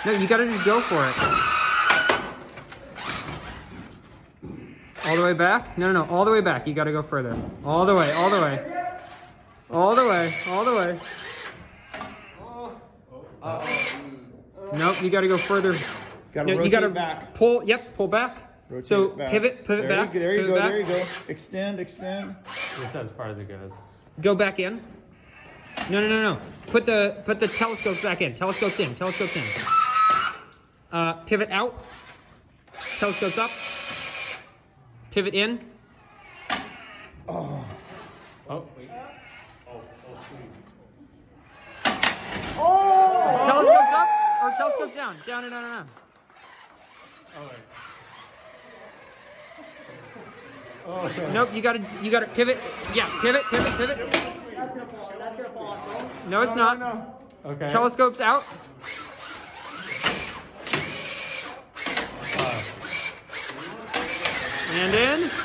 No, you gotta just go for it. All the way back? No, all the way back. You gotta go further. All the way, all the way. All the way, all the way. Nope, you gotta go further. You gotta back. Pull, yep, pull back. Rotate so back. pivot back. There you go, back. there you go. Extend. Just as far as it goes. Go back in. No. Put the telescopes back in. Telescopes in. Pivot out. Telescopes up. Pivot in. Oh, wait. Telescopes up or telescopes down? Down. Oh, okay. Nope, you gotta pivot. Yeah, pivot. That's gonna fall off, bro. No, it's not. No. Okay. Telescopes out. And in.